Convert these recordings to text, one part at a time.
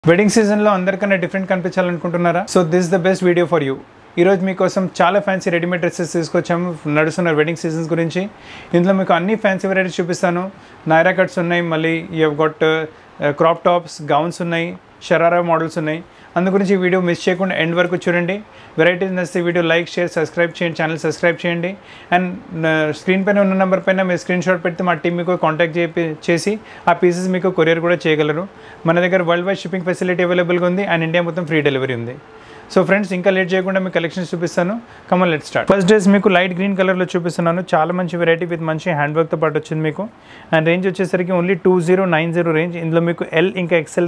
Wedding సీజన్లో అందరికన్నా different కనిపించాలనుకుంటున్నారా? So this the best video for you. ఈరోజు మీకోసం చాలా ఫ్యాన్సీ రెడీమేడ్ డ్రెస్సెస్ తీసుకొచ్చాము నడుస్తున్న వెడ్డింగ్ సీజన్స్ గురించి. ఇందులో మీకు అన్ని ఫ్యాన్సీ వెరైటీస్ చూపిస్తాను. నైరా కట్స్ ఉన్నాయి, మళ్ళీ you got crop tops, gowns ఉన్నాయి, షరారా మోడల్స్ ఉన్నాయి. అందు గురించి ఈ వీడియో మిస్ చేయకుండా ఎండ్ వరకు చూడండి. వెరైటీస్ నచ్చితే వీడియో లైక్, షేర్, సబ్స్క్రైబ్ చేయండి, ఛానల్ సబ్స్క్రైబ్ చేయండి. అండ్ స్క్రీన్ పైన ఉన్న నెంబర్ పైన మీరు స్క్రీన్ షాట్ పెడితే మా టీం మీకు కాంటాక్ట్ చేసి ఆ పీసెస్ మీకు కొరియర్ కూడా చేయగలరు. మన దగ్గర వరల్డ్ వైడ్ షిప్పింగ్ ఫెసిలిటీ అవైలబుల్గా ఉంది అండ్ ఇండియా మొత్తం ఫ్రీ డెలివరీ ఉంది. సో ఫ్రెండ్స్, ఇంకా లేట్ చేయకుండా మీకు కలెక్షన్స్ చూపిస్తాను. Come on let's start. First dress మీకు లైట్ గ్రీన్ కలర్లో చూపిస్తున్నాను. చాలా మంచి వెరైటీ విత్ మంచి హ్యాండ్ వర్క్తో పాటు వచ్చింది మీకు. అండ్ రేంజ్ వచ్చేసరికి ఓన్లీ 2090 రేంజ్. ఇందులో మీకు ఎల్, ఇంకా XL,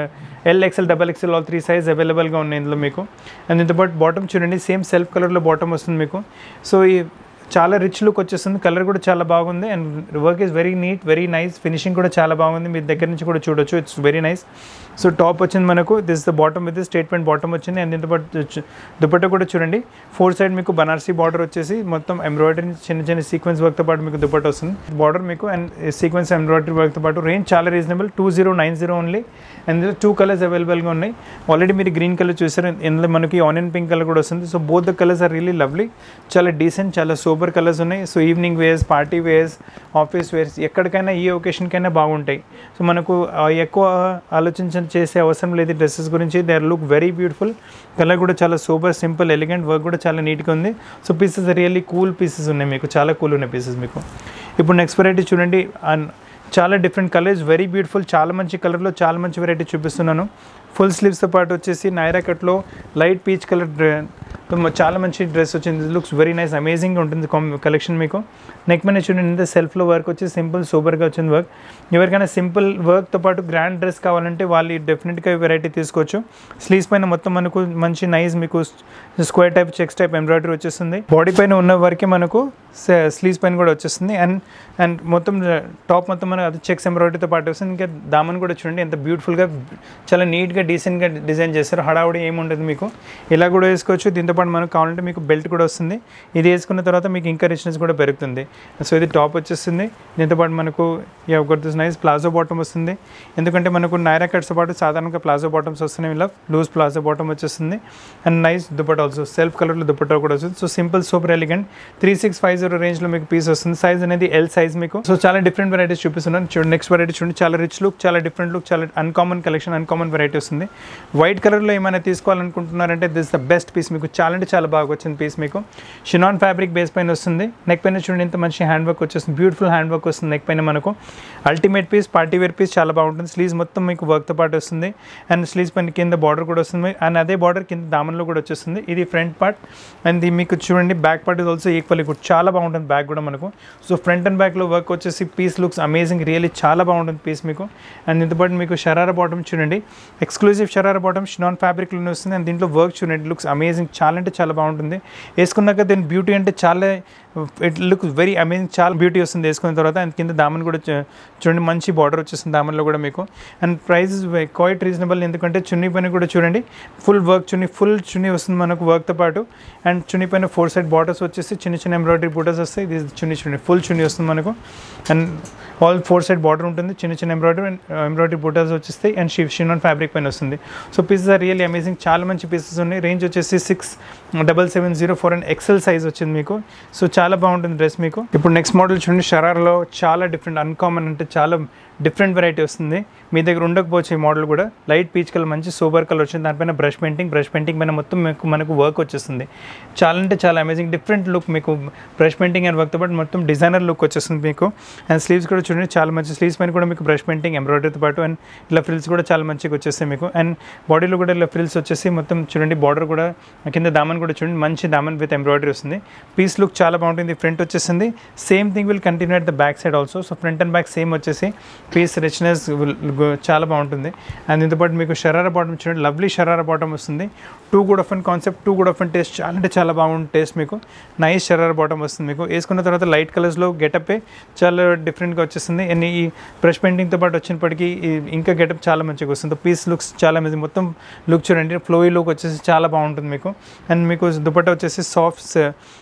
XL, XXL all 3 size అవైలబుల్గా ఉన్నాయి ఇందులో మీకు. అండ్ దీంతో పాటు బాటమ్ చూడండి, సేమ్ సెల్ఫ్ కలర్లో బాటమ్ వస్తుంది మీకు. సో ఈ చాలా రిచ్ లుక్ వచ్చేస్తుంది, కలర్ కూడా చాలా బాగుంది. And work is very neat, very nice. Finishing కూడా చాలా బాగుంది, మీ దగ్గర నుంచి కూడా చూడొచ్చు. It's very nice. So top వచ్చింది మనకు, this the bottom with statement bottom వచ్చింది. అండ్ దీంతో పాటు దుపట్టా కూడా చూడండి, 4 సైడ్ మీకు బనారసీ బార్డర్ వచ్చేసి మొత్తం ఎంబ్రాయిడరీ చిన్న చిన్న సీక్వెన్స్ వర్క్తో పాటు మీకు దుపట్టా వస్తుంది. బార్డర్ మీకు అండ్ సీక్వెన్స్ ఎంబ్రాయిడరీ వర్క్తో పాటు. రేంజ్ చాలా రీజనబుల్, 2090 ఓన్లీ. అండ్ ఇందులో 2 కలర్స్ అవైలబుల్గా ఉన్నాయి. ఆల్రెడీ మీరు గ్రీన్ కలర్ చూసారు, ఇందులో మనకి ఆనియన్ పింక్ కలర్ కూడా వస్తుంది. So both the colours are really lovely, చాలా డీసెంట్, చాలా సూపర్ కలర్స్ ఉన్నాయి. So evening wears, party wears, office wears, ఎక్కడికైనా ఏ ఒకేషన్కైనా బాగుంటాయి. సో మనకు ఎక్కువ చేసే అవసరం లేదు డ్రెస్సెస్ గురించి. They are look very beautiful. Colour కూడా చాలా సూపర్, సింపుల్, ఎలిగెంట్. వర్క్ కూడా చాలా నీట్గా ఉంది. So pieces really cool pieces ఉన్నాయి మీకు, చాలా కూల్ ఉన్నాయి పీసెస్ మీకు. ఇప్పుడు నెక్స్ట్ వెరైటీ చూడండి, చాలా డిఫరెంట్ కలర్స్, వెరీ బ్యూటిఫుల్. చాలా మంచి కలర్లో చాలా మంచి వెరైటీ చూపిస్తున్నాను. ఫుల్ స్లీవ్స్తో పాటు వచ్చేసి నైరా కట్లో లైట్ పీచ్ కలర్ చాలా మంచి డ్రెస్ వచ్చింది. లుక్స్ వెరీ నైస్, అమేజింగ్గా ఉంటుంది కలెక్షన్ మీకు. నెక్ మీద చూడండి, ఇంత సెల్ఫ్లో వర్క్ వచ్చి సింపుల్ సూపర్గా వచ్చింది వర్క్. ఎవరికైనా సింపుల్ వర్క్తో పాటు గ్రాండ్ డ్రెస్ కావాలంటే వాళ్ళు డెఫినెట్గా వెరైటీ తీసుకోవచ్చు. స్లీవ్స్ పైన మొత్తం మనకు మంచి నైస్ మీకు square type, checks type embroidery వచ్చేస్తుంది. బాడీ పైన ఉన్న వరకే మనకు స్లీవ్స్ పైన కూడా వచ్చేస్తుంది. అండ్ మొత్తం టాప్ మొత్తం మనకు అది చెక్స్ ఎంబ్రాయిడరీతో పాటు వస్తుంది. ఇంకా దామన్ కూడా చూడండి ఎంత బ్యూటిఫుల్గా, చాలా నీట్గా డీసెంట్గా డిజైన్ చేస్తారు. హడావుడి ఏమి ఉండదు మీకు. ఇలా కూడా వేసుకోవచ్చు. దీంతోపాటు మనకు కావాలంటే మీకు బెల్ట్ కూడా వస్తుంది. ఇది వేసుకున్న తర్వాత మీకు ఇంకా రిచ్నెస్ కూడా పెరుగుతుంది. సో ఇది టాప్ వచ్చేస్తుంది. దీంతోపాటు మనకు నైస్ ప్లాజో బాటమ్ వస్తుంది. ఎందుకంటే మనకు నైరా కట్స్తో పాటు సాధారణంగా ప్లాజో బాటమ్స్ వస్తున్నాయి. ఇలా లూజ్ ప్లాజో బాటమ్ వచ్చేస్తుంది. And nice dupatta also, self కలర్లో దుపట్టా కూడా వస్తుంది. So simple super elegant. 3650 రేంజ్లో మీకు పీస్ వస్తుంది. సైజ్ అనేది ఎల్ సైజ్ మీకు. సో చాలా డిఫరెంట్ వెరైటీస్ చూపిస్తున్నాను. చూడండి నెక్స్ట్ వెరైటీ చూడండి, చాలా రిచ్ లుక్, చాలా డిఫరెంట్ లుక్, చాలా అన్కామన్ కలెక్షన్, అన్కామన్ వెరైటీ వస్తుంది. వైట్ కలర్లో ఏమైనా తీసుకోవాలనుకుంటున్నారంటే దిస్ ద బెస్ట్ పీస్ మీకు. చాలా అంటే చాలా బాగా వచ్చింది పీస్ మీకు. షినాన్ ఫ్యాబ్రిక్ బేస్ పైన వస్తుంది. నెక్ పైన చూడండి ఇంత మంచి హ్యాండ్ వర్క్ వచ్చేస్తుంది, బ్యూటిఫుల్ హ్యాండ్ వర్క్ వస్తుంది నెక్ పైన మనకు. Ultimate piece, party wear piece, చాలా బాగుంటుంది. స్లీవ్స్ మొత్తం మీకు వర్క్తో పాటు వస్తుంది. అండ్ స్లీవ్స్ పైన కింద బార్డర్ కూడా వస్తుంది. అండ్ అదే బార్డర్ కింద దామన్లో కూడా వచ్చేస్తుంది. ఇది ఫ్రంట్ పార్ట్. అండ్ ఇది మీకు చూడండి back part is also equally good, చాలా బాగుంటుంది బ్యాక్ కూడా మనకు. సో ఫ్రంట్ అండ్ బ్యాక్లో వర్క్ వచ్చేసి పీస్ లుక్స్ అమేజింగ్, రియల్లీ చాలా బాగుంటుంది పీస్ మీకు. అండ్ దీంతోపాటు మీకు షరారా బాటమ్ చూడండి, ఎక్స్క్లూజివ్ షరారా బాటమ్ షినాన్ ఫ్యాబ్రిక్లోనే వస్తుంది. అండ్ దీంట్లో వర్క్ చూడండి, లుక్స్ అమేజింగ్, చాలా అంటే చాలా బాగుంటుంది. వేసుకున్నాక దీని బ్యూటీ అంటే చాలా, ఇట్ లుక్స్ వెరీ అమేజింగ్, చాలా బ్యూటీ వస్తుంది వేసుకున్న తర్వాత. అండ్ కింద దామన్ కూడా చూడండి మంచి బార్డర్ వచ్చేస్తుంది దామన్లో కూడా మీకు. అండ్ ప్రైస్ క్వైట్ రీజనబుల్, ఎందుకంటే చున్నీ పైన కూడా చూడండి ఫుల్ వర్క్, ఫుల్ చున్నీ వస్తుంది మనకు వర్క్తో పాటు. అండ్ చున్నీ పైన 4 సైడ్ బార్డర్స్ వచ్చేసి చిన్న చిన్న ఎంబ్రాయిడరీ బూటర్స్ వస్తాయి. ఇది చున్నీ చూడండి ఫుల్ చున్నీ వస్తుంది మనకు. అండ్ ఆల్ 4 సైడ్ బార్డర్ ఉంటుంది, చిన్న చిన్న ఎంబ్రాయిడరీ బూటర్స్ వచ్చేస్తాయి. అండ్ షినాన్ ఫ్యాబ్రిక్ పైన వస్తుంది. So pieces are really amazing, చాలా మంచి పీసెస్ ఉన్నాయి. రేంజ్ వచ్చేసి 6704 అండ్ ఎక్సెల్ సైజ్ వచ్చింది మీకు. సో చాలా బాగుంటుంది డ్రెస్ మీకు. ఇప్పుడు నెక్స్ట్ మోడల్ చూడండి, షరారాలో చాలా డిఫరెంట్, అన్కామన్ అంటే చాలా డిఫరెంట్ వెరైటీ వస్తుంది. మీ దగ్గర ఉండకపోవచ్చు ఈ మోడల్ కూడా. లైట్ పీచ్ కలర్, మంచి సూపర్ కలర్ వచ్చింది. దానిపైన బ్రష్ పెయింటింగ్ పైన మొత్తం మనకు వర్క్ వచ్చేస్తుంది. చాలా అంటే చాలా అమేజింగ్, డిఫరెంట్ లుక్ మీకు. బ్రష్ పెయింటింగ్ అండ్ వర్క్తో పాటు మొత్తం డిజైనర్ లుక్ వచ్చేస్తుంది మీకు. అండ్ స్లీవ్స్ కూడా చూడండి చాలా మంచి, స్లీవ్స్ పైన కూడా మీకు బ్రష్ పెయింటింగ్ ఎంబ్రాయిడరీతో పాటు. అండ్ ఇలా ఫ్రిల్స్ కూడా చాలా మంచిగా వచ్చేస్తాయి మీకు. అండ్ బాడీలో కూడా ఇలా ఫ్రిల్స్ వచ్చేసి మొత్తం చూడండి, బార్డర్ కూడా కింద దామన్ కూడా చూడండి మంచి దామన్ విత్ ఎంబ్రాయిడరీ వస్తుంది. పీస్ లుక్ చాలా బాగుంటుంది. ఫ్రంట్ వచ్చేసింది, same thing will continue at the back side also. So front and back same వచ్చేసి పీస్ రిచ్నెస్ చాలా బాగుంటుంది. అండ్ దీంతోపాటు మీకు షరారా బాటమ్ చూడండి, లవ్లీ షరారా బాటమ్ వస్తుంది. Too good of and concept, too good of and taste, చాలా అంటే చాలా బాగుంటుంది టేస్ట్ మీకు. నైస్ షరారా బాటమ్ వస్తుంది మీకు. వేసుకున్న తర్వాత లైట్ కలర్స్లో గెటప్పే చాలా డిఫరెంట్గా వచ్చేస్తుంది. అండ్ ఈ బ్రష్ పెయింటింగ్తో పాటు వచ్చినప్పటికీ ఇంకా గెటప్ చాలా మంచిగా వస్తుంది. పీస్ లుక్స్ చాలా మంచి, మొత్తం లుక్ చూడండి ఫ్లోయీ లుక్ వచ్చేసి చాలా బాగుంటుంది మీకు. అండ్ మీకు దుపట్టా వచ్చేసి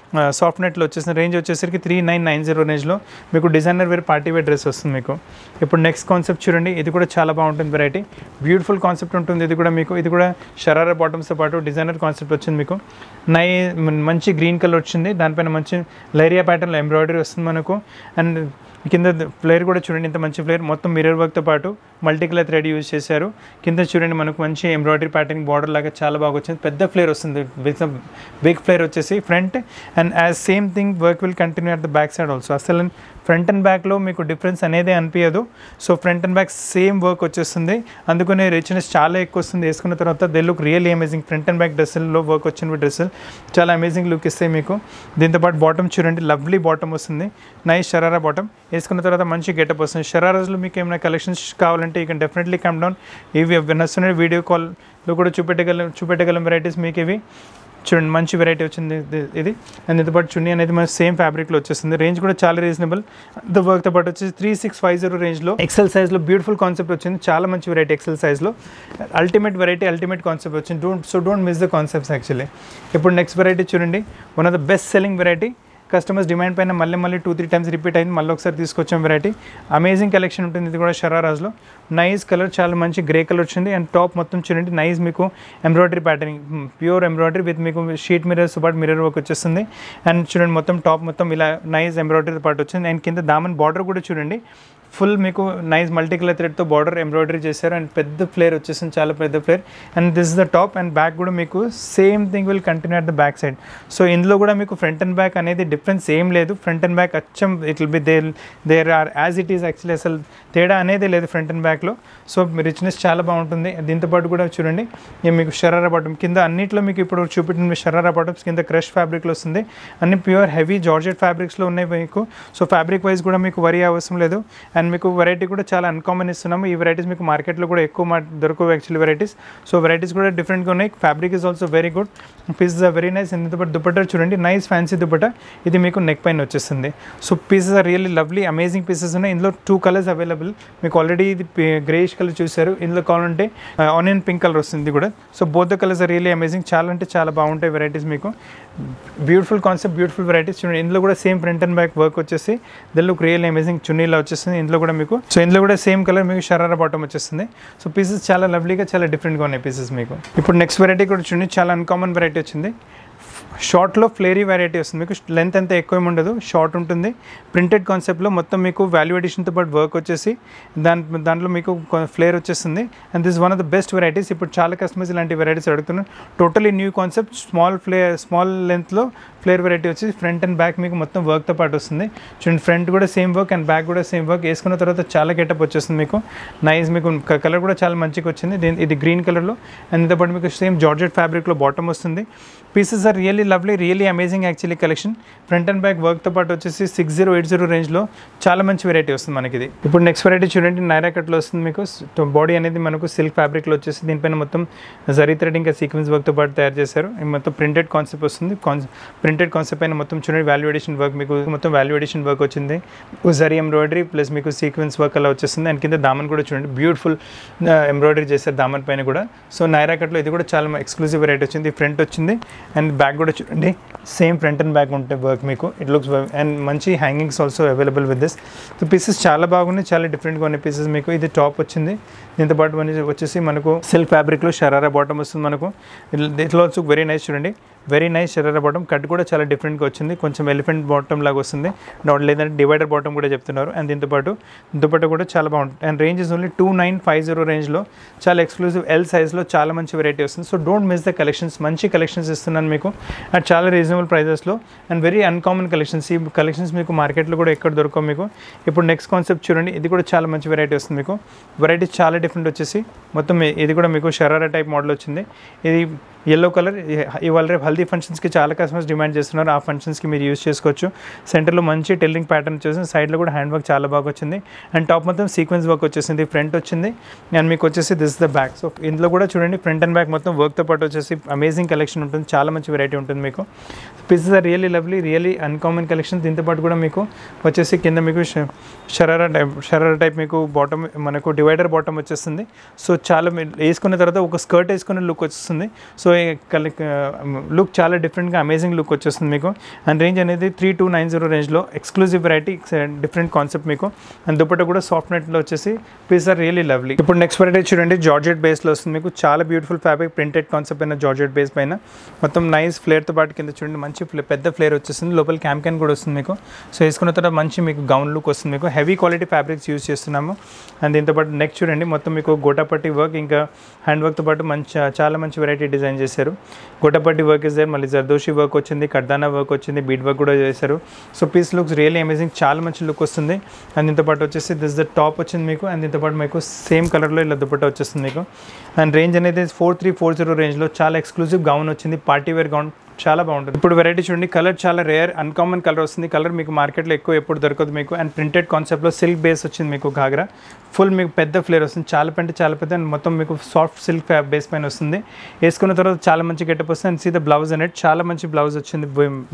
సాఫ్ట్ నెట్లో వచ్చేసిన రేంజ్ వచ్చేసరికి 3990 రేంజ్లో మీకు designer wear party wear dress వస్తుంది మీకు. ఇప్పుడు ఇప్పుడు నెక్స్ట్ కాన్సెప్ట్ చూడండి, ఇది కూడా చాలా బాగుంటుంది వెరైటీ, బ్యూటిఫుల్ కాన్సెప్ట్ ఉంటుంది. ఇది కూడా మీకు ఇది కూడా షరారా బాటమ్స్తో పాటు డిజైనర్ కాన్సెప్ట్ వచ్చింది మీకు. మంచి గ్రీన్ కలర్ వచ్చింది, దానిపైన మంచి లైరియా ప్యాటర్న్లో ఎంబ్రాయిడరీ వస్తుంది మనకు. అండ్ కింద ఫ్లేర్ కూడా చూడండి, ఇంత మంచి ఫ్లేర్, మొత్తం మిర్రర్ వర్క్తో పాటు మల్టీ కలర్ థ్రెడ్ యూజ్ చేశారు. కింద చూడండి మనకు మంచి ఎంబ్రాయిడరీ ప్యాటర్న్ బార్డర్ లాగా చాలా బాగా వచ్చింది. పెద్ద ఫ్లేర్ వస్తుంది, బిగ్ ఫ్లేర్ వచ్చేసి front. And as same thing work will continue at the back side also. అసలు ఫ్రంట్ అండ్ బ్యాక్లో మీకు డిఫరెన్స్ అనేది అనిపించదు. So front and back same work వచ్చేస్తుంది, అందుకనే రిచ్నెస్ చాలా ఎక్కువ వస్తుంది. వేసుకున్న తర్వాత they look really amazing. Front and back డ్రెస్సుల్లో వర్క్ వచ్చిన డ్రెస్సులు చాలా అమేజింగ్ లుక్ ఇస్తాయి మీకు. దీంతోపాటు బాటమ్ చూడండి, లవ్లీ బాటమ్ వస్తుంది, నైస్ షరారా బాటమ్. వేసుకున్న తర్వాత మంచి గెటప్ వస్తుంది. షరారాస్లో మీకు ఏమైనా కలెక్షన్స్ కావాలంటే you can definitely come down. ఇవి నచ్చిన వీడియో కాల్లో కూడా చూపెట్టగలం వెరైటీస్ మీకు. ఇవి చూడండి మంచి వెరైటీ వచ్చింది ఇది. అండ్ దీంతో పాటు చున్నీ అనేది మన సేమ్ ఫ్యాబ్రిక్లో వచ్చేస్తుంది. రేంజ్ కూడా చాలా రీజనబుల్. ద వర్క్తో పాటు వచ్చేసి 3650 రేంజ్లో ఎక్సెల్ సైజ్లో బ్యూటిఫుల్ కాన్సెప్ట్ వచ్చింది. చాలా మంచి వెరైటీ ఎక్సెల్ సైజ్లో, అల్టిమేట్ వెరైటీ, అల్టిమేట్ కాన్సెప్ట్ వచ్చింది. Don't miss the concepts actually. ఇప్పుడు నెక్స్ట్ వెరైటీ చూడండి, one of the best selling variety. Customers demand పైన మళ్ళీ 2-3 టైమ్స్ రిపీట్ అయింది, మళ్ళీ ఒకసారి తీసుకొచ్చాం వెరైటీ. అమేజింగ్ కలెక్షన్ ఉంటుంది. ఇది కూడా షరారాస్లో నైస్ కలర్, చాలా మంచి గ్రే కలర్ వచ్చింది. అండ్ టాప్ మొత్తం చూడండి నైస్ మీకు embroidery patterning, pure embroidery with మీకు షీట్ మిర్రర్స్ పాటు మిర్రర్ వర్క్ వచ్చేస్తుంది. అండ్ చూడండి మొత్తం టాప్ మొత్తం ఇలా నైస్ ఎంబ్రాయిడరీ పాటు వచ్చింది. అండ్ కింద దామన్ బార్డర్ కూడా చూడండి ఫుల్ మీకు నైస్ మల్టీ కలర్ థ్రెడ్తో బార్డర్ ఎంబ్రాయిడరీ చేశారు. అండ్ పెద్ద ఫ్లేర్ వచ్చేసింది, చాలా పెద్ద flare. And this is the top. And back కూడా మీకు same thing will continue at the back side. So ఇందులో కూడా మీకు ఫ్రంట్ అండ్ బ్యాక్ అనేది డిఫరెన్స్ ఏం లేదు. ఫ్రంట్ అండ్ బ్యాక్ అచ్చం it will be there are as it is actually. అసలు తేడా అనేది లేదు ఫ్రంట్ అండ్ బ్యాక్లో. సో రిచ్నెస్ చాలా బాగుంటుంది. దీంతోపాటు కూడా చూడండి మీకు షరారా బాటమ్ కింద అన్నింటిలో మీకు ఇప్పుడు చూపెట్టిన షరారా బాటమ్స్ కింద క్రష్ ఫ్యాబ్రిక్లో వస్తుంది. అన్ని ప్యూర్ హెవీ జార్జెట్ ఫ్యాబ్రిక్స్లో ఉన్నాయి మీకు. సో ఫ్యాబ్రిక్ వైజ్ కూడా మీకు వరీ అవసరం లేదు. అండ్ మీకు వెరైటీ కూడా చాలా అన్కామన్ ఇస్తున్నాము. ఈ వెరైటీస్ మీకు మార్కెట్లో కూడా ఎక్కువ దొరకవు యాక్చువల్లీ వెరైటీస్. సో వెరైటీస్ కూడా డిఫరెంట్గా ఉన్నాయి. Fabric is also very good, pieces are very nice. ఇంత పాటు దుపట్టా చూడండి, నైస్ ఫ్యాన్సీ దుపట్టా. ఇది మీకు నెక్ పైన వచ్చేస్తుంది. So pieces are really lovely, amazing pieces ఉన్నాయి. ఇందులో 2 కలర్స్ అవైలబుల్ మీకు. ఆల్రెడీ ఇది గ్రేయిష్ కలర్ చూశారు, ఇందులో కావాలంటే ఆనియన్ పింక్ కలర్ వస్తుంది కూడా. So both the colours are really amazing. చాలా అంటే చాలా బాగుంటాయి వెరైటీస్ మీకు. బ్యూటిఫుల్ కాన్సెప్ట్, బ్యూటిఫుల్ వెరైటీస్ చూడండి. ఇందులో కూడా same front and back work వచ్చేసి దే లుక్ రియల్లీ అమేజింగ్. చున్నీలా వచ్చేస్తుంది ఇందులో కూడా మీకు. సో ఇందులో కూడా సేమ్ కలర్ మీకు షరారా బాటమ్ వచ్చేస్తుంది. సో పీసెస్ చాలా లవ్లీగా, చాలా డిఫరెంట్గా ఉన్నాయి పీసెస్ మీకు. ఇప్పుడు నెక్స్ట్ వెరైటీ కూడా చూడండి, చాలా అన్కామన్ వెరైటీ వచ్చింది. షార్ట్లో ఫ్లేరీ వెరైటీ వస్తుంది మీకు. లెంత్ అంతా ఎక్కువ ఏమి ఉండదు, షార్ట్ ఉంటుంది. ప్రింటెడ్ కాన్సెప్ట్లో మొత్తం మీకు వాల్యూ అడిషన్తో పాటు వర్క్ వచ్చేసి దాంట్లో మీకు ఫ్లేర్ వచ్చేస్తుంది. And this one of the best varieties. ఇప్పుడు చాలా కస్టమర్స్ ఇలాంటి వెరైటీస్ అడుగుతున్నారు. టోటలీ న్యూ కాన్సెప్ట్, స్మాల్ లెంత్లో ఫ్లేర్ వెరైటీ వచ్చి ఫ్రంట్ అండ్ బ్యాక్ మీకు మొత్తం వర్క్తో పాటు వస్తుంది. చూడండి ఫ్రంట్ కూడా సేమ్ వర్క్ అండ్ బ్యాక్ కూడా సేమ్ వర్క్. వేసుకున్న తర్వాత చాలా గెటప్ వచ్చేస్తుంది మీకు. నైస్ మీకు కలర్ కూడా చాలా మంచిగా వచ్చింది. ఇది గ్రీన్ కలర్లో. అండ్ దీంతో పాటు మీకు సేమ్ జార్జెట్ ఫ్యాబ్రిక్లో బాటమ్ వస్తుంది. Pieces are really lovely, really amazing actually collection. Front and back వర్క్తో పాటు వచ్చేసి 6080 రేంజ్లో చాలా మంచి వెరైటీ వస్తుంది మనకి ఇది. ఇప్పుడు నెక్స్ట్ వెరైటీ చూడండి, నైరా కట్లో వస్తుంది మీకు. బాడీ అనేది మనకు సిల్క్ ఫ్యాబ్రిక్లో వచ్చేసి దీనిపైన మొత్తం జరీ థ్రెడ్ ఇంకా సీక్వెన్స్ వర్క్తో పాటు తయారు చేశారు. మొత్తం ప్రింటెడ్ కాన్సెప్ట్ వస్తుంది. ప్రింటెడ్ కాన్సెప్ట్ పైన మొత్తం చూడండి వాల్యూ ఎడిషన్ వర్క్ మీకు. మొత్తం వాల్యూ ఎడిషన్ వర్క్ వచ్చింది. జరీ ఎంబ్రాయిడరీ ప్లస్ మీకు సీక్వెన్స్ వర్క్ అలా వచ్చేస్తుంది. అండ్ కింద దామన్ కూడా చూడండి బ్యూటిఫుల్ ఎంబ్రాయిడరీ చేశారు దామన్ పైన కూడా. సో నైరా కట్లో ఇది కూడా చాలా ఎక్స్క్లూజివ్ వెరైటీ వచ్చింది. ఫ్రంట్ వచ్చింది అండ్ బ్యాక్ కూడా చూడండి సేమ్ ఫ్రంట్ అండ్ బ్యాక్ ఉంటే వర్క్ మీకు. ఇట్ లుక్స్ అండ్ మంచి hangings also available with this. So pieces చాలా బాగున్నాయి, చాలా డిఫరెంట్గా ఉన్నాయి పీసెస్ మీకు. ఇది టాప్ వచ్చింది. దీంతో పాటు వచ్చేసి మనకు సిల్క్ ఫ్యాబ్రిక్లో షరారా బాటమ్ వస్తుంది మనకు. ఇట్లా ఆల్సో వెరీ నైస్ చూడండి, very nice sharara bottom. Cut కూడా చాలా డిఫరెంట్గా వచ్చింది, కొంచెం ఎలిఫెంట్ బాటమ్ లాగా వస్తుంది. లేదంటే డివైడర్ బాటమ్ కూడా చెప్తున్నారు. అండ్ దీంతో పాటు దుపట్టా కూడా చాలా బాగుంటుంది. అండ్ రేంజ్ ఇస్ ఓన్లీ 2950 రేంజ్లో చాలా ఎక్స్క్లూజివ్ ఎల్ సైజ్లో చాలా మంచి వెరైటీ వస్తుంది. So don't miss the collections. మంచి కలెక్షన్స్ ఇస్తున్నాను మీకు అట్ చాలా రీజనబుల్ ప్రైజెస్లో అండ్ వెరీ అన్కామన్ కలెక్షన్స్. ఈ కలెక్షన్స్ మీకు మార్కెట్లో కూడా ఎక్కడ దొరకవు మీకు. ఇప్పుడు నెక్స్ట్ కాన్సెప్ట్ చూడండి, ఇది కూడా చాలా మంచి వెరైటీ వస్తుంది మీకు. వెరైటీ చాలా డిఫరెంట్ వచ్చేసి మొత్తం ఇది కూడా మీకు షరారా టైప్ మోడల్ వచ్చింది. ఇది yellow కలర్. ఇవాళ రేపు హల్దీ ఫంక్షన్స్కి చాలా కస్టమర్స్ డిమాండ్ చేస్తున్నారు. ఆ ఫంక్షన్స్కి మీరు యూస్ చేసుకోవచ్చు. సెంటర్లో మంచి టెల్లింగ్ ప్యాటర్న్ వచ్చేసింది. సైడ్లో కూడా హ్యాండ్ వర్క్ చాలా బాగా వచ్చింది. అండ్ టాప్ మొత్తం సీక్వెన్స్ వర్క్ వచ్చేసింది. ఫ్రంట్ వచ్చింది అండ్ మీకు వచ్చేసి దిస్ ద బ్యాక్. సో ఇందులో కూడా చూడండి ఫ్రంట్ అండ్ బ్యాక్ మొత్తం వర్క్తో పాటు వచ్చేసి అమేజింగ్ కలెక్షన్ ఉంటుంది. చాలా మంచి వెరైటీ ఉంటుంది మీకు. Pieces are really lovely, really uncommon collection. దీంతో పాటు కూడా మీకు వచ్చేసి కింద మీకు షరారా టైప్ మీకు బాటమ్ మనకు డివైడర్ బాటమ్ వచ్చేస్తుంది. సో చాలా వేసుకున్న తర్వాత ఒక స్కర్ట్ వేసుకునే లుక్ వచ్చేస్తుంది. సో లుక్ చాలా డిఫరెంట్గా అమేజింగ్ లుక్ వచ్చేస్తుంది మీకు. అండ్ రేంజ్ అనేది 3290 రేంజ్లో ఎక్స్క్లూజివ్ వెరైటీ, డిఫరెంట్ కాన్సెప్ట్ మీకు. అండ్ దుపట్టా కూడా సాఫ్ట్ నెట్లో వచ్చేసి పీస్ ఆర్ రియలీ లవ్లీ. ఇప్పుడు నెక్స్ట్ వెరైటీ చూడండి, జార్జెట్ బేస్లో వస్తుంది మీకు. చాలా బ్యూటిఫుల్ ఫ్యాబ్రిక్, ప్రింటెడ్ కాన్సెప్ట్ అయిన జార్జెట్ బేస్ పైన మొత్తం నైస్ ఫ్లేర్తో పాటు కింద చూడండి మంచి పెద్ద ఫ్లేర్ వచ్చేస్తుంది. లోపల క్యాన్ కూడా వస్తుంది మీకు. సో వేసుకున్న తర్వాత మంచి మీకు గౌన్ లుక్ వస్తుంది మీకు. హెవీ క్వాలిటీ ఫ్యాబ్రిక్స్ యూజ్ చేస్తున్నాము. అండ్ దీంతో పాటు నెక్ చూడండి మొత్తం మీకు గోటాపట్టి వర్క్, ఇంకా హ్యాండ్ వర్క్తో పాటు చాలా మంచి వెరైటీ డిజైన్ చేశారు. గోటాపట్టి వర్క్ ఇస్ దేర్, మళ్ళీ జర్దోషి వర్క్ వచ్చింది, కర్దానా వర్క్ వచ్చింది, బీడ్ వర్క్ కూడా చేశారు. So piece looks really amazing, చాలా మంచి లుక్ వస్తుంది. అండ్ దీంతో పాటు వచ్చేసి దిస్ ద టాప్ వచ్చింది మీకు. అండ్ దీంతో పాటు మీకు సేమ్ కలర్లో ఇలా దుపట్టా వచ్చేస్తుంది మీకు. అండ్ రేంజ్ అనేది 4340 రేంజ్లో చాలా ఎక్స్క్లూజివ్ గౌన్ వచ్చింది, పార్టీ వేర్ గౌన్, చాలా బాగుంటుంది. ఇప్పుడు వెరైటీ చూడండి, కలర్ చాలా రేర్, అన్కామన్ కలర్ వస్తుంది. కలర్ మీకు మార్కెట్లో ఎక్కువ ఎప్పుడు దొరకదు మీకు. అండ్ ప్రింటెడ్ కాన్సెప్ట్లో సిల్క్ బేస్ వచ్చింది మీకు. ఘాగ్రా ఫుల్ మీకు పెద్ద ఫ్లేర్ వస్తుంది, చాలా పెద్ద. అండ్ మొత్తం మీకు సాఫ్ట్ సిల్క్ బేస్ పైన వస్తుంది. వేసుకున్న తర్వాత చాలా మంచి గెటప్ వస్తుంది. అండ్ సీ ద బ్లౌజ్ అనేది చాలా మంచి బ్లౌజ్ వచ్చింది,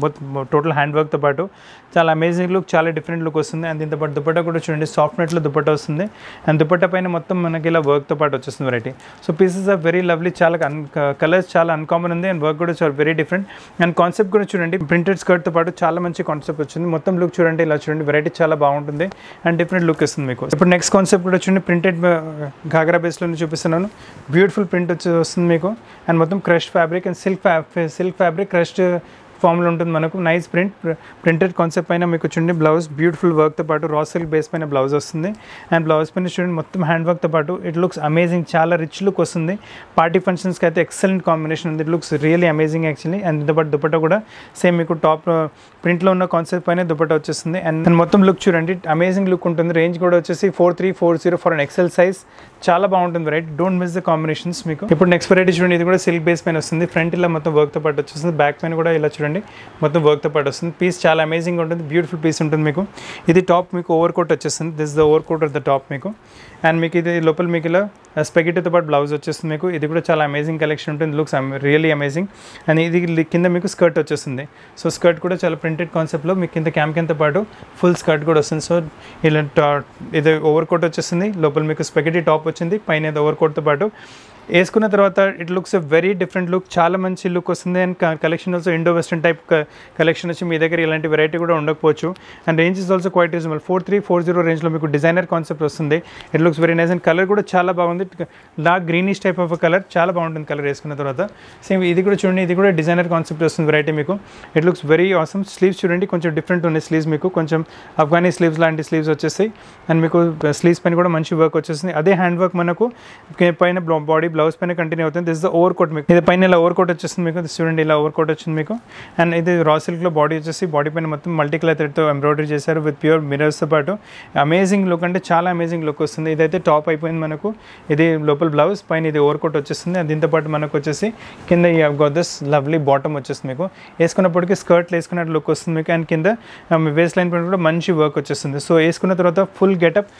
టోటల్ హ్యాండ్ వర్క్తో పాటు చాలా అమేజింగ్ లుక్, చాలా డిఫరెంట్ లుక్ వస్తుంది. అండ్ దీంతో పాటు దుపట్టా కూడా చూడండి, సాఫ్ట్ నెట్లో దుపట్టా వస్తుంది. అండ్ దుపట్టా పైన మొత్తం మనకి ఇలా వర్క్తో పాటు వచ్చేస్తుంది variety. So pieces are very lovely, చాలా కలర్స్ చాలా అన్కామన్ ఉంది. అండ్ వర్క్ కూడా చాలా వెరీ డిఫరెంట్. అండ్ కాన్సెప్ట్ కూడా చూడండి, ప్రింటెడ్ స్కర్ట్తో పాటు చాలా మంచి కాన్సెప్ట్ వచ్చింది. మొత్తం లుక్ చూడండి, ఇలా చూడండి, వెరైటీ చాలా బాగుంటుంది అండ్ డిఫరెంట్ లుక్ ఇస్తుంది మీకు. ఇప్పుడు నెక్స్ట్ కాన్సెప్ట్ కూడా చూడండి, ప్రింటెడ్ ఘాగ్రా బేస్లో చూపిస్తున్నాను. బ్యూటిఫుల్ ప్రింట్ వస్తుంది మీకు. అండ్ మొత్తం crushed fabric and silk fabric crushed ఫామ్లో ఉంటుంది మనకు. నైస్ ప్రింటెడ్ కాన్సెప్ట్ పైన మీకు చూడండి బ్లౌజ్ బ్యూటిఫుల్ వర్క్తో పాటు రా సిల్క్ బేస్ పైన బ్లౌజ్ వస్తుంది. అండ్ బ్లౌజ్ పైన చూడండి మొత్తం హ్యాండ్ వర్క్తో పాటు ఇట్ లుక్స్ అమేజింగ్, చాలా రిచ్ లుక్ వస్తుంది. పార్టీ ఫంక్షన్స్కి అయితే ఎక్సలెంట్ కాంబినేషన్ ఉంది. It looks really amazing actually. And దీంతో పాటు దుపట్టా కూడా సేమ్ మీకు టాప్ ప్రింట్లో ఉన్న కాన్సెప్ట్ పైన దుపట్టా వచ్చేస్తుంది. అండ్ మొత్తం లుక్ చూడండి, అమేజింగ్ లుక్ ఉంటుంది. రేంజ్ కూడా వచ్చేసి 4340 ఫర్ అన్ ఎక్సెల్ సైజ్, చాలా బాగుంటుంది right. Don't miss the combinations మీకు. ఇప్పుడు నెక్స్ట్ వెరైటీ చూడండి, ఇది కూడా సిల్క్ బేస్ పైన వస్తుంది. ఫ్రంట్ ఇలా మొత్తం వర్క్తో పాటు వచ్చేస్తుంది, బ్యాక్ పైన కూడా ఇలా చూడండి మొత్తం వర్క్తో పాటు వస్తుంది. పీస్ చాలా అమేజింగ్ ఉంటుంది, బ్యూటిఫుల్ పీస్ ఉంటుంది మీకు. ఇది టాప్ మీకు ఓవర్ కోట్ వచ్చేస్తుంది. This the over coat of the top మీకు. అండ్ మీకు ఇది లోపల మీకు ఇలా స్పెగెటీతో పాటు బ్లౌజ్ వచ్చేస్తుంది మీకు. ఇది కూడా చాలా అమేజింగ్ కలెక్షన్ ఉంటుంది, లుక్స్ రియల్లీ అమేజింగ్. అండ్ ఇది కింద మీకు స్కర్ట్ వచ్చేస్తుంది. సో స్కర్ట్ కూడా చాలా ప్రింటెడ్ కాన్సెప్ట్లో మీకు కింద క్యామ్తో పాటు ఫుల్ స్కర్ట్ కూడా వస్తుంది. సో ఇలా ఇది ఓవర్ కోట్ వచ్చేస్తుంది, లోపల మీకు స్పెగెటీ టాప్ వచ్చింది, పైన ఇది ఓవర్ కోట్తో పాటు వేసుకున్న తర్వాత it looks a very different look, చాలా మంచి లుక్ వస్తుంది. And collection also Indo western type collection వచ్చి మీ దగ్గర ఇలాంటి వెరైటీ కూడా ఉండకపోవచ్చు. And range is also quite reasonable. 4340 రేంజ్లో మీకు డిజైనర్ కాన్సెప్ట్ వస్తుంది. It looks very nice. And colour కూడా చాలా బాగుంది, dark greenish type of colour, చాలా బాగుంటుంది కలర్ వేసుకున్న తర్వాత. సేమ్ ఇది కూడా చూడండి, ఇది కూడా డిజైనర్ కాన్సెప్ట్ వస్తుంది వెరైటీ మీకు. It looks very awesome. Sleeves చూడండి, కొంచెం డిఫరెంట్ ఉన్నాయి స్లీవ్స్ మీకు, కొంచెం అఫ్ఘానీ స్లీవ్స్ లాంటి స్లీవ్స్ వచ్చేస్తాయి. అండ్ మీకు స్లీవ్స్ పైన కూడా మంచి వర్క్ వచ్చేస్తుంది. అదే హ్యాండ్ వర్క్ మనకు పైన బాడీ బ్లౌజ్ పైన కంటిన్యూ అవుతుంది. దిస్ ద ఓవర్ కోట్ మీకు. ఇది పైన ఇలా ఓవర్ కోట్ వచ్చేస్తుంది మీకు. చూడండి ఇలా ఓవర్ కోట్ వచ్చింది మీకు. అండ్ ఇది రా సిల్క్లో బాడీ వచ్చేసి బాడీ పైన మొత్తం మల్టీ కలర్ థ్రెడ్తో ఎంబ్రాయిడరీ చేశారు విత్ ప్యూర్ మిరర్స్తో పాటు. అమేజింగ్ లుక్ అంటే చాలా అమేజింగ్ లుక్ వస్తుంది. ఇదైతే టాప్ అయిపోయింది మనకు. ఇది లోపల బ్లౌజ్, పైన ఇది ఓవర్ కోట్ వచ్చేస్తుంది. దీంతో పాటు మనకు వచ్చేసి కింద ఈ గొద్దస్ లవ్లీ బాటమ్ వచ్చేస్తుంది మీకు. వేసుకున్నప్పటికీ స్కర్ట్లు వేసుకున్నట్టు లుక్ వస్తుంది మీకు. అండ్ కింద వేస్ట్ లైన్ పైన కూడా మంచి వర్క్ వచ్చేస్తుంది. సో వేసుకున్న తర్వాత ఫుల్ గెటప్,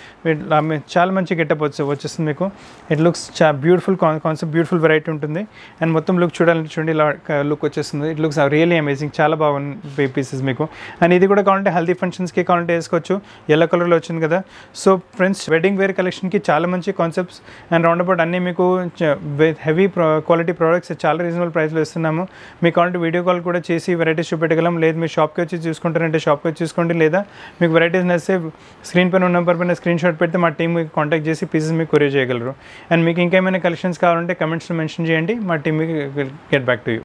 చాలా మంచి గెటప్ వచ్చేస్తుంది మీకు. It looks beautiful concept, beautiful variety ఉంటుంది. అండ్ మొత్తం లుక్ చూడాలంటే చూడండి ఇలా లుక్ వచ్చేస్తుంది. ఇట్ లుక్స్ రియల్లీ అమేజింగ్, చాలా బాగుంది పీసెస్ మీకు. అండ్ ఇది కూడా కావాలంటే హల్దీ ఫంక్షన్స్కి కావాలంటే వేసుకోవచ్చు. ఎల్లో కలర్లో వచ్చింది కదా. సో ఫ్రెండ్స్, వెడ్డింగ్ వేర్ కలెక్షన్కి చాలా మంచి కాన్సెప్ట్స్ అండ్ రౌండ్ అబౌట్ అన్నీ మీకు హెవీ క్వాలిటీ ప్రోడక్ట్స్ చాలా రీజనబుల్ ప్రైస్లో ఇస్తున్నాము. మీకు కావాలంటే వీడియో కాల్ కూడా చేసి వెరైటీస్ చూపెట్టగలం. లేదు మీరు షాప్కి వచ్చి చూసుకుంటారంటే షాప్కి వచ్చి చూసుకోండి. లేదా మీకు వెరైటీస్ నచ్చితే స్క్రీన్ పైన ఉన్న నెంబర్ పైన స్క్రీన్ షాట్ పెడితే మా టీమ్ మీకు కాంటాక్ట్ చేసి పీసెస్ మీకు కొరియర్ చేయగలరు. అండ్ మీకు ఇంకేమైనా కలెక్షన్స్ కావాలంటే కమెంట్స్లో మెన్షన్ చేయండి, మా టీమ్ మీకు గెట్ బ్యాక్ టు యూ.